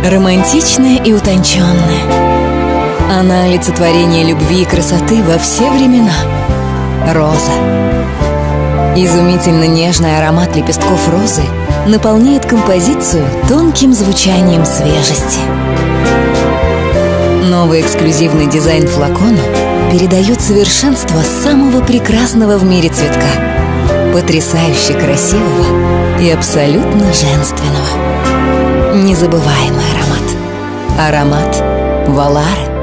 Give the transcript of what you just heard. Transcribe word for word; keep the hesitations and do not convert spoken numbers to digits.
Романтичная и утонченная. Она олицетворение любви и красоты во все времена. Роза. Изумительно нежный аромат лепестков розы наполняет композицию тонким звучанием свежести. Новый эксклюзивный дизайн флакона передает совершенство самого прекрасного в мире цветка, потрясающе красивого и абсолютно женственного. Незабываемый аромат. Аромат Волары.